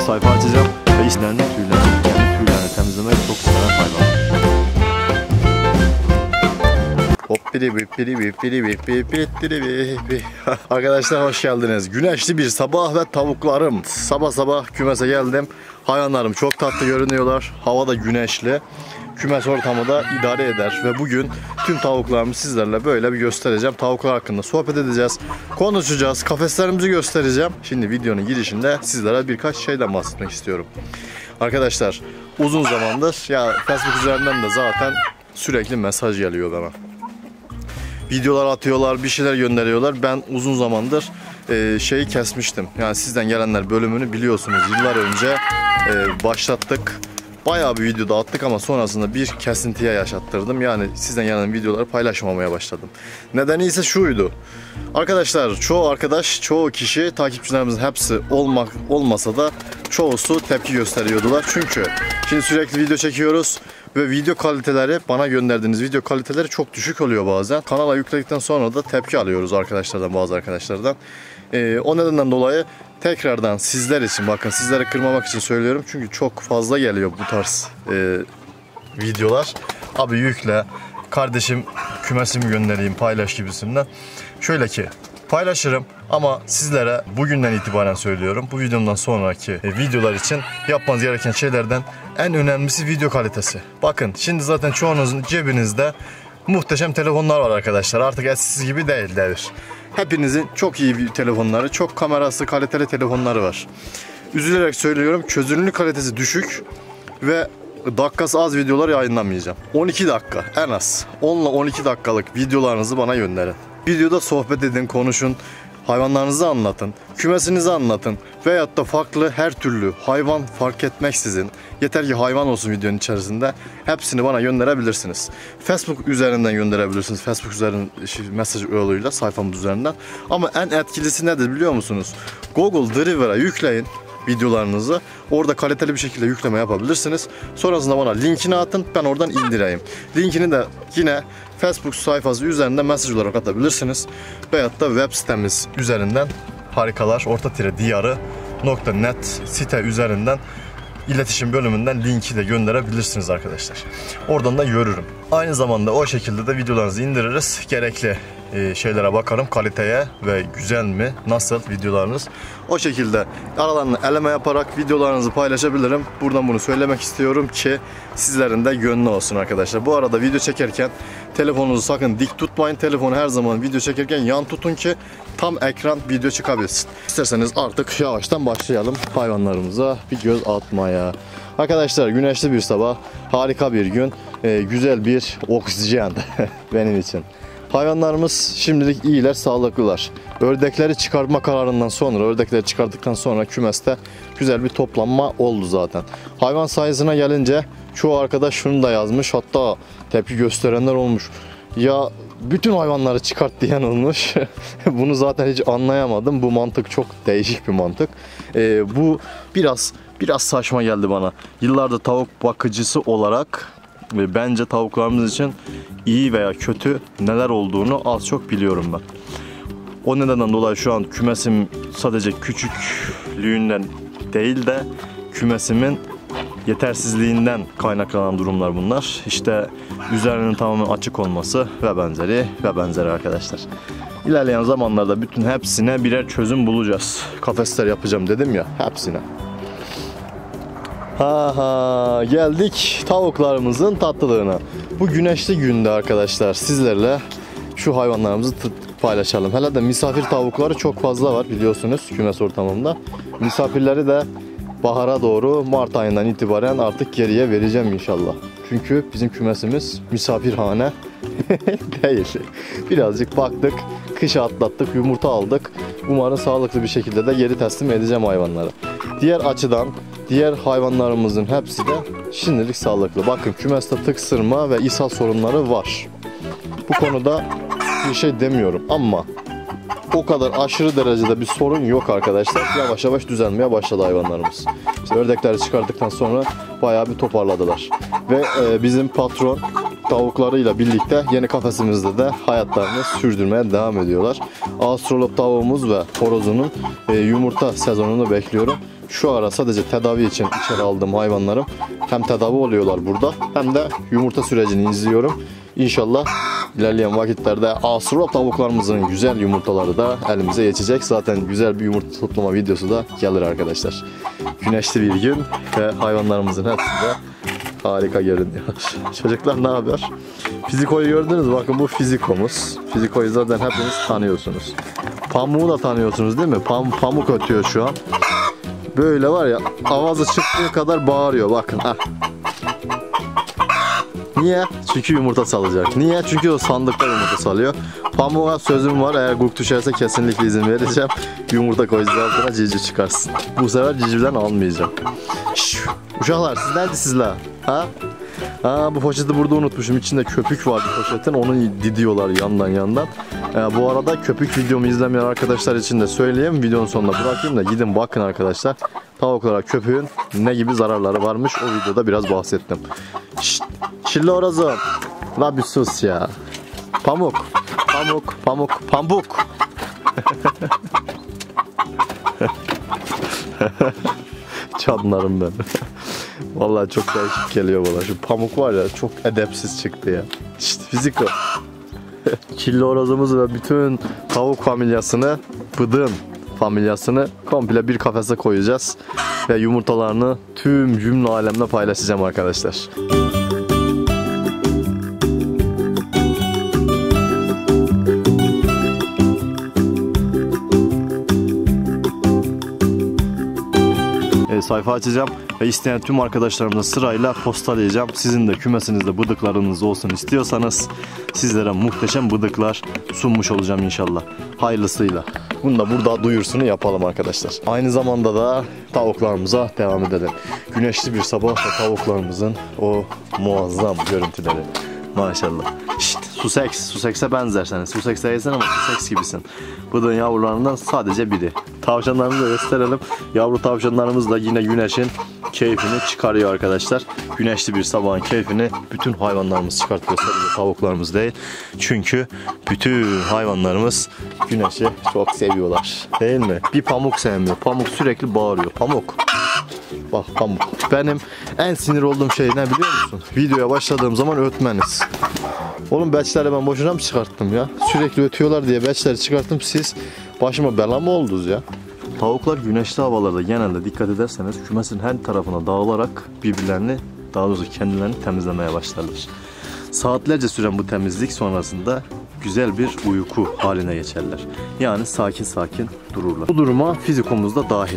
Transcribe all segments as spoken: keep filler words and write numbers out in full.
sayfa açacağım ve işlerini, tüylerini, kendi tüylerini temizlemek çok seven hayvan. Arkadaşlar hoş geldiniz. Güneşli bir sabah ve tavuklarım. Sabah sabah kümese geldim. Hayvanlarım çok tatlı görünüyorlar. Hava da güneşli. Kümes ortamı da idare eder ve bugün tüm tavuklarımı sizlerle böyle bir göstereceğim. Tavuklar hakkında sohbet edeceğiz, konuşacağız, kafeslerimizi göstereceğim. Şimdi videonun girişinde sizlere birkaç şeyden bahsetmek istiyorum. Arkadaşlar uzun zamandır ya Facebook üzerinden de zaten sürekli mesaj geliyor bana. Videolar atıyorlar, bir şeyler gönderiyorlar. Ben uzun zamandır e, şeyi kesmiştim. Yani sizden gelenler bölümünü biliyorsunuz. Yıllar önce e, başlattık. Bayağı bir videoda attık ama sonrasında bir kesintiye yaşattırdım. Yani sizden gelen videoları paylaşmamaya başladım. Nedeni ise şuydu. Arkadaşlar çoğu arkadaş, çoğu kişi, takipçilerimizin hepsi olmak olmasa da çoğusu tepki gösteriyordular. Çünkü şimdi sürekli video çekiyoruz ve video kaliteleri, bana gönderdiğiniz video kaliteleri çok düşük oluyor bazen. Kanala yükledikten sonra da tepki alıyoruz arkadaşlardan, bazı arkadaşlardan. Ee, o nedenden dolayı tekrardan sizler için, bakın sizleri kırmamak için söylüyorum. Çünkü çok fazla geliyor bu tarz e, videolar. Abi yükle, kardeşim kümesimi göndereyim, paylaş gibisinden. Şöyle ki paylaşırım ama sizlere bugünden itibaren söylüyorum. Bu videomdan sonraki e, videolar için yapmanız gereken şeylerden en önemlisi video kalitesi. Bakın şimdi zaten çoğunuzun cebinizde muhteşem telefonlar var arkadaşlar. Artık eskisi gibi değil devir. Hepinizin çok iyi bir telefonları, çok kamerası kaliteli telefonları var. Üzülerek söylüyorum, çözünürlük kalitesi düşük ve dakikası az videolar yayınlamayacağım. on iki dakika en az. on ile on iki dakikalık videolarınızı bana gönderin. Videoda sohbet edin, konuşun, hayvanlarınızı anlatın, kümesinizi anlatın veyahut da farklı her türlü hayvan fark etmeksizin, yeter ki hayvan olsun videonun içerisinde, hepsini bana gönderebilirsiniz. Facebook üzerinden gönderebilirsiniz, Facebook üzerinden mesaj yoluyla sayfamız üzerinden. Ama en etkilisi nedir biliyor musunuz? Google Driver'a yükleyin videolarınızı, orada kaliteli bir şekilde yükleme yapabilirsiniz. Sonrasında bana linkini atın, ben oradan indireyim. Linkini de yine Facebook sayfası üzerinden mesaj olarak atabilirsiniz. Veyahut da web sitemiz üzerinden harikalar orta tire diyarı nokta net site üzerinden iletişim bölümünden linki de gönderebilirsiniz arkadaşlar. Oradan da görürüm. Aynı zamanda o şekilde de videolarınızı indiririz. Gerekli şeylere bakarım, kaliteye ve güzel mi, nasıl videolarınız. O şekilde aralarını eleme yaparak videolarınızı paylaşabilirim. Buradan bunu söylemek istiyorum ki sizlerin de gönlü olsun arkadaşlar. Bu arada video çekerken telefonunuzu sakın dik tutmayın. Telefonu her zaman video çekerken yan tutun ki tam ekran video çıkabilsin. İsterseniz artık yavaştan başlayalım hayvanlarımıza bir göz atmaya. Arkadaşlar güneşli bir sabah, harika bir gün, e, güzel bir oksijen benim için. Hayvanlarımız şimdilik iyiler, sağlıklılar. Ördekleri çıkartma kararından sonra, ördekleri çıkarttıktan sonra kümeste güzel bir toplanma oldu zaten. Hayvan sayısına gelince çoğu arkadaş şunu da yazmış, hatta tepki gösterenler olmuş. Ya bütün hayvanları çıkart diyen olmuş. Bunu zaten hiç anlayamadım. Bu mantık çok değişik bir mantık. Ee, bu biraz biraz saçma geldi bana. Yıllardır tavuk bakıcısı olarak ve bence tavuklarımız için iyi veya kötü neler olduğunu az çok biliyorum ben. O nedenden dolayı şu an kümesim sadece küçüklüğünden değil de kümesimin yetersizliğinden kaynaklanan durumlar bunlar. İşte üzerinin tamamen açık olması ve benzeri ve benzeri arkadaşlar. İlerleyen zamanlarda bütün hepsine birer çözüm bulacağız. Kafesler yapacağım dedim ya, hepsine. Ha ha, geldik tavuklarımızın tatlılığına. Bu güneşli günde arkadaşlar sizlerle şu hayvanlarımızı paylaşalım. Hele de misafir tavukları çok fazla var biliyorsunuz kümes ortamında. Misafirleri de bahara doğru, Mart ayından itibaren artık geriye vereceğim inşallah. Çünkü bizim kümesimiz misafirhane değil. Birazcık baktık, kışı atlattık, yumurta aldık. Umarım sağlıklı bir şekilde de geri teslim edeceğim hayvanları. Diğer açıdan diğer hayvanlarımızın hepsi de şimdilik sağlıklı. Bakın kümeste tıksırma ve ishal sorunları var. Bu konuda bir şey demiyorum ama o kadar aşırı derecede bir sorun yok arkadaşlar. Yavaş yavaş düzelmeye başladı hayvanlarımız. İşte ördekleri çıkarttıktan sonra bayağı bir toparladılar. Ve e, bizim patron tavuklarıyla birlikte yeni kafesimizde de hayatlarını sürdürmeye devam ediyorlar. Astrolop tavuğumuz ve horozunun e, yumurta sezonunu bekliyorum. Şu ara sadece tedavi için içeri aldığım hayvanlarım hem tedavi oluyorlar burada hem de yumurta sürecini izliyorum. İnşallah ilerleyen vakitlerde astrolop tavuklarımızın güzel yumurtaları da elimize geçecek. Zaten güzel bir yumurta toplama videosu da gelir arkadaşlar. Güneşli bir gün ve hayvanlarımızın hepsi de harika görünüyor. Çocuklar ne haber? Fiziko'yu gördünüz mü? Bakın bu Fiziko'muz. Fiziko'yu zaten hepiniz tanıyorsunuz. Pamuk'u da tanıyorsunuz değil mi? Pam Pamuk ötüyor şu an. Böyle var ya, avazı çıktığı kadar bağırıyor. Bakın. Heh. Niye? Çünkü yumurta salacak. Niye? Çünkü o sandıkta yumurta salıyor. Pamuk'a sözüm var. Eğer gurk düşerse kesinlikle izin vereceğim. Yumurta koyacağız altına, civciv çıkarsın. Bu sefer civcivden almayacağım. Şş, uşaklar siz neredesiniz la? Ha? Ha, bu poşeti burada unutmuşum. İçinde köpük var bu poşetin. Onu didiyorlar yandan yandan. Ee, bu arada köpük videomu izlemeyen arkadaşlar için de söyleyeyim. Videonun sonuna bırakayım da gidin bakın arkadaşlar. Tavuklara köpüğün ne gibi zararları varmış. O videoda biraz bahsettim. Şşt, çilli orozum. La bir sus ya. Pamuk. Pamuk. Pamuk. Pambuk. Canlarım ben. Vallahi çok değişik geliyor bana. Şu Pamuk var ya, çok edepsiz çıktı ya. İşte Fiziko. Çilli horozumuz ve bütün tavuk familyasını, bıdığın familyasını komple bir kafese koyacağız. Ve yumurtalarını tüm cümle alemle paylaşacağım arkadaşlar. Sayfa açacağım ve isteyen tüm arkadaşlarımla sırayla postalayacağım. Sizin de kümesinizde bıdıklarınız olsun istiyorsanız sizlere muhteşem bıdıklar sunmuş olacağım inşallah. Hayırlısıyla. Bunu da burada duyursunu yapalım arkadaşlar. Aynı zamanda da tavuklarımıza devam edelim. Güneşli bir sabah ve tavuklarımızın o muazzam görüntüleri. Maşallah. Şşt, Sussex. Sussex'e benzerseniz. Sussex'e yesen ama Sussex gibisin. Bıdığın yavrularından sadece biri. Tavşanlarımızı da gösterelim. Yavru tavşanlarımız da yine güneşin keyfini çıkarıyor arkadaşlar. Güneşli bir sabahın keyfini bütün hayvanlarımız çıkartıyor. Sadece tavuklarımız değil. Çünkü bütün hayvanlarımız güneşi çok seviyorlar. Değil mi? Bir Pamuk sevmiyor. Pamuk sürekli bağırıyor. Pamuk. Bak Pamuk. Benim en sinir olduğum şey ne biliyor musun? Videoya başladığım zaman ötmeniz. Oğlum beçleri ben boşuna mı çıkarttım ya? Sürekli ötüyorlar diye beçleri çıkarttım, siz başıma bela mı oldunuz ya? Tavuklar güneşli havalarda genelde dikkat ederseniz kümesin her tarafına dağılarak birbirlerini, daha doğrusu kendilerini temizlemeye başlarlar. Saatlerce süren bu temizlik sonrasında güzel bir uyku haline geçerler. Yani sakin sakin dururlar. Bu duruma Fiziko'muz da dahil.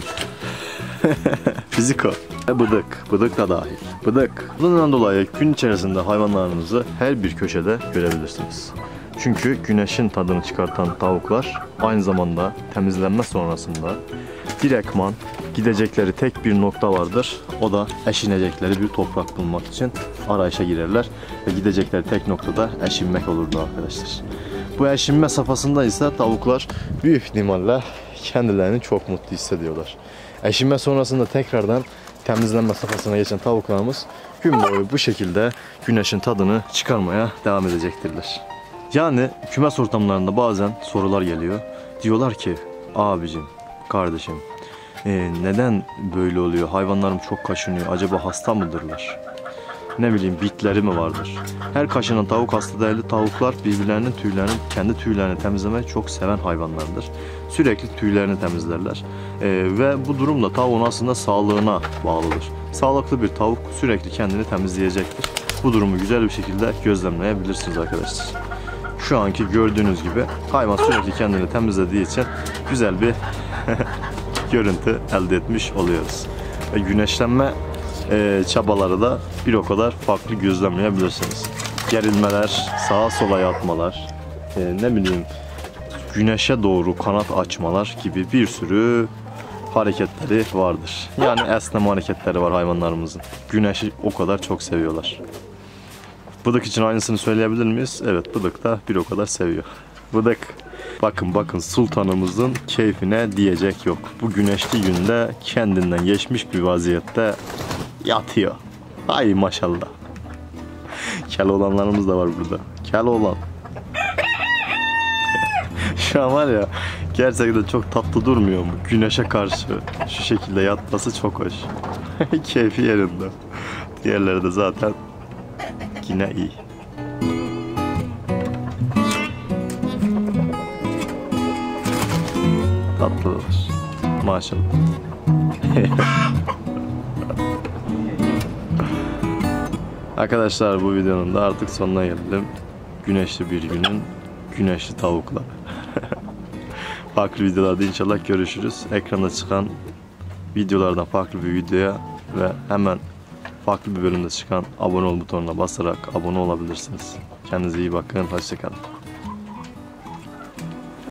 Fiziko. Bıdık. Bıdık da dahil. Bıdık. Bundan dolayı gün içerisinde hayvanlarınızı her bir köşede görebilirsiniz. Çünkü güneşin tadını çıkartan tavuklar aynı zamanda temizlenme sonrasında direktman gidecekleri tek bir nokta vardır. O da eşinecekleri bir toprak bulmak için arayışa girerler. Ve gidecekleri tek noktada eşinmek olurdu arkadaşlar. Bu eşinme safhasında ise tavuklar büyük ihtimalle kendilerini çok mutlu hissediyorlar. Eşinme sonrasında tekrardan temizlenme safhasına geçen tavuklarımız gün boyu bu şekilde güneşin tadını çıkarmaya devam edecektirler. Yani kümes ortamlarında bazen sorular geliyor. Diyorlar ki abicim, kardeşim e, neden böyle oluyor? Hayvanlarım çok kaşınıyor. Acaba hasta mıdırlar? Ne bileyim bitleri mi vardır? Her kaşınan tavuk hasta değil. Tavuklar birbirlerinin tüylerini, kendi tüylerini temizlemeyi çok seven hayvanlardır. Sürekli tüylerini temizlerler. Ee, ve bu durumda tavuğun aslında sağlığına bağlıdır. Sağlıklı bir tavuk sürekli kendini temizleyecektir. Bu durumu güzel bir şekilde gözlemleyebilirsiniz arkadaşlar. Şu anki gördüğünüz gibi hayvan sürekli kendini temizlediği için güzel bir görüntü elde etmiş oluyoruz. Ve güneşlenme e, çabaları da bir o kadar farklı gözlemleyebilirsiniz. Gerilmeler, sağa sola yatmalar, e, ne bileyim güneşe doğru kanat açmalar gibi bir sürü hareketleri vardır. Yani esneme hareketleri var hayvanlarımızın. Güneşi o kadar çok seviyorlar. Bıdık için aynısını söyleyebilir miyiz? Evet, bıdık da bir o kadar seviyor. Bıdık. Bakın bakın sultanımızın keyfine diyecek yok. Bu güneşli günde kendinden geçmiş bir vaziyette yatıyor. Ay maşallah. Kel olanlarımız da var burada. Kel olan. Şu an var ya, gerçekten çok tatlı durmuyor mu? Güneşe karşı şu şekilde yatması çok hoş. Keyfi yerinde. Diğerleri de zaten yine iyi. Tatlılar. Maşallah. Arkadaşlar, bu videonun da artık sonuna geldim. Güneşli bir günün güneşli tavukları. Farklı videolarda inşallah görüşürüz. Ekranda çıkan videolardan farklı bir videoya ve hemen farklı bir bölümde çıkan abone ol butonuna basarak abone olabilirsiniz. Kendinize iyi bakın. Hoşça kalın.